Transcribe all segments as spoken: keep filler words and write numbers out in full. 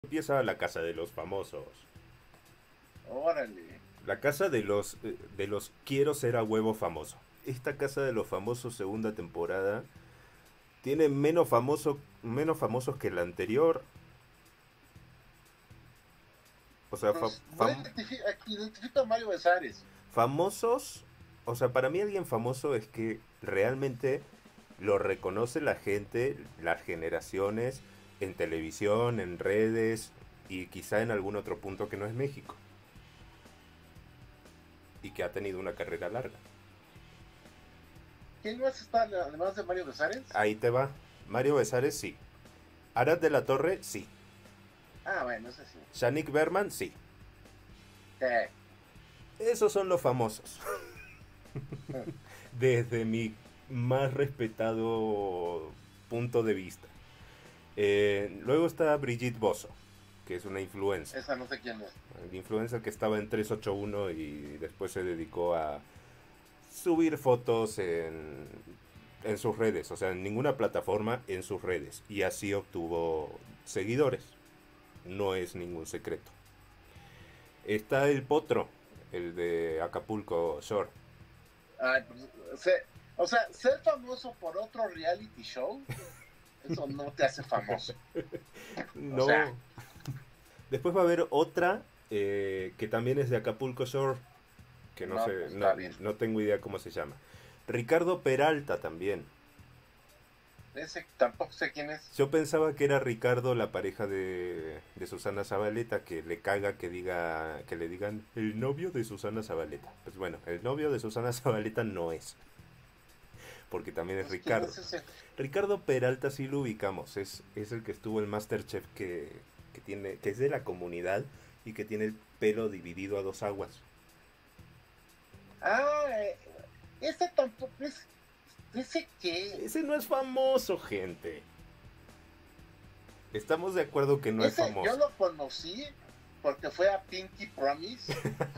Empieza la casa de los famosos. Órale. La casa de los eh, de los quiero ser a huevo famoso. Esta casa de los famosos segunda temporada tiene menos famoso menos famosos que la anterior. O sea, fa- Pues no fam- identifico, identifico a Mario Besares. famosos, o sea, para mí alguien famoso es que realmente lo reconoce la gente, las generaciones en televisión, en redes y quizá en algún otro punto que no es México y que ha tenido una carrera larga. ¿Quién más está además de Mario Besares? Ahí te va. Mario Besares, sí. Arad de la Torre, sí. Ah, bueno, ese sí. Shanik Berman, sí. Eh, Esos son los famosos. eh, Desde mi más respetado punto de vista. Eh, luego está Brigitte Bosso, que es una influencer. Esa no sé quién es. El influencer que estaba en trescientos ochenta y uno y después se dedicó a subir fotos en, en sus redes. O sea, en ninguna plataforma, en sus redes. Y así obtuvo seguidores. No es ningún secreto. Está el Potro, el de Acapulco Shore. Ay, pues, se- o sea, ser famoso por otro reality show, eso no te hace famoso. O sea, No. Después va a haber otra eh, que también es de Acapulco Shore, que no no, sé, pues no, está bien. no tengo idea cómo se llama. Ricardo Peralta también. Ese tampoco sé quién es. Yo pensaba que era Ricardo la pareja de, de Susana Zabaleta, que le caga que diga que le digan el novio de Susana Zabaleta. Pues bueno, el novio de Susana Zabaleta no es, porque también es Pues, ¿quién Ricardo. es ese? Ricardo Peralta sí lo ubicamos, es, es el que estuvo en Masterchef que, que tiene que es de la comunidad y que tiene el pelo dividido a dos aguas. Ah, eh, ese tampoco es. ¿Ese qué? Ese no es famoso, gente. Estamos de acuerdo que no es Ese yo famoso. lo conocí porque fue a Pinky Promise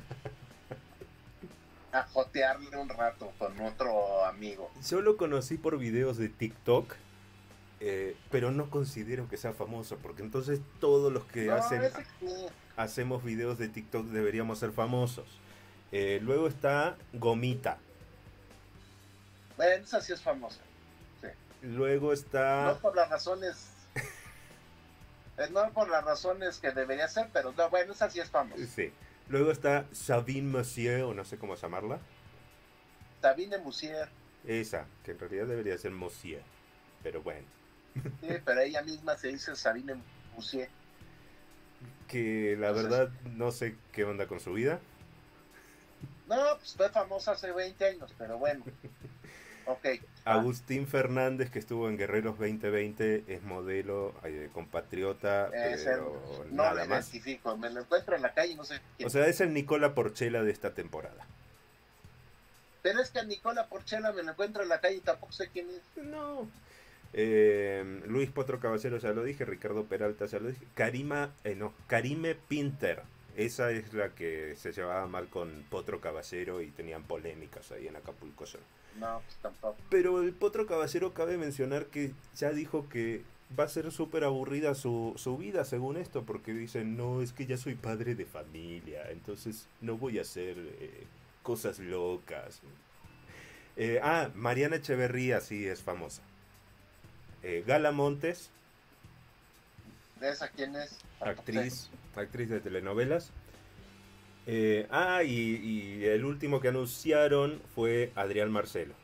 a jotearle un rato con otro amigo. Yo lo conocí por videos de TikTok, eh, pero no considero que sea famoso, porque entonces todos los que No, hacen ese sí. hacemos videos de TikTok deberíamos ser famosos. Eh, luego está Gomita. Bueno, esa sí es famosa. Sí. Luego está... No por las razones, eh, no por las razones que debería ser, pero no, bueno, esa sí es famosa. Sí. Luego está Sabine Monsieur, o no sé cómo llamarla. Sabine Musier, Esa, que en realidad debería ser Monsieur. Pero bueno. sí, pero ella misma se dice Sabine Musier. Que la Entonces, verdad no sé qué onda con su vida. no, pues fue famosa hace veinte años, pero bueno, ok, va. Agustín Fernández, que estuvo en Guerreros dos mil veinte, es modelo, eh, compatriota, Ese pero no lo nada más. identifico, me lo encuentro en la calle y no sé O quién. sea, es el Nicola Porchela de esta temporada. Pero es que a Nicola Porchela me lo encuentro en la calle y tampoco sé quién es. No. Eh, Luis Potro Caballero ya lo dije, Ricardo Peralta ya lo dije, Karima, eh, no, Karime Pinter, esa es la que se llevaba mal con Potro Caballero y tenían polémicas ahí en Acapulco Shore. No, pues tampoco. Pero el Potro Caballero cabe mencionar que ya dijo que va a ser súper aburrida su, su vida según esto, porque dicen, no, es que ya soy padre de familia, entonces no voy a hacer eh, cosas locas. Eh, ah, Mariana Echeverría sí es famosa. Eh, Gala Montes, ¿De esa quién es? Tampoco sé. actriz, actriz de telenovelas. Eh, ah, y, y el último que anunciaron fue Adrián Marcelo.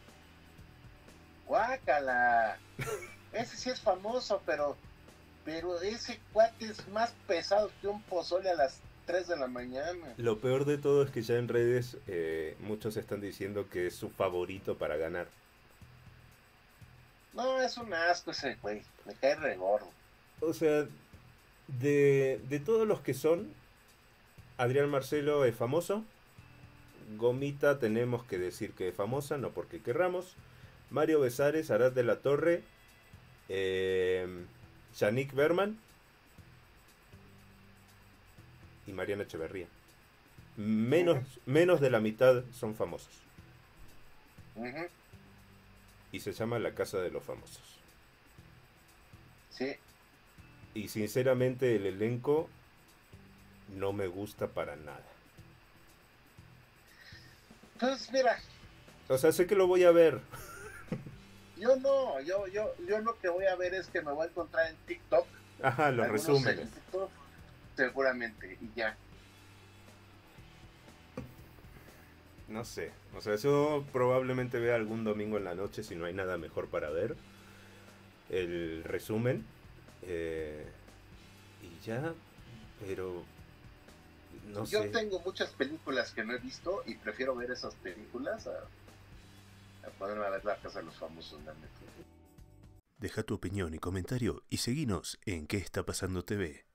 Guácala. Ese sí es famoso, pero, pero ese cuate es más pesado que un pozole a las tres de la mañana. Lo peor de todo es que ya en redes eh, muchos están diciendo que es su favorito para ganar. No, es un asco ese güey. Me cae regordo. O sea, de, de todos los que son, Adrián Marcelo es famoso. Gomita tenemos que decir que es famosa, no porque querramos. Mario Besares, Arad de la Torre, eh, Yannick Berman y Mariana Echeverría. Menos, Ujú, menos de la mitad son famosos. ujú, Y se llama La Casa de los Famosos. sí. Y sinceramente el elenco no me gusta para nada. Pues mira, O sea, sé que lo voy a ver. yo no, yo, yo, yo lo que voy a ver es que me voy a encontrar en TikTok. Ajá, los algunos resúmenes. TikTok, seguramente, y ya. No sé. O sea, eso probablemente vea algún domingo en la noche si no hay nada mejor para ver. El resumen. Eh, y ya. Pero no Yo sé. tengo muchas películas que no he visto y prefiero ver esas películas a, a ponerme a ver La Casa de los Famosos de Netflix. Deja tu opinión y comentario y seguinos en ¿Qué está pasando T V?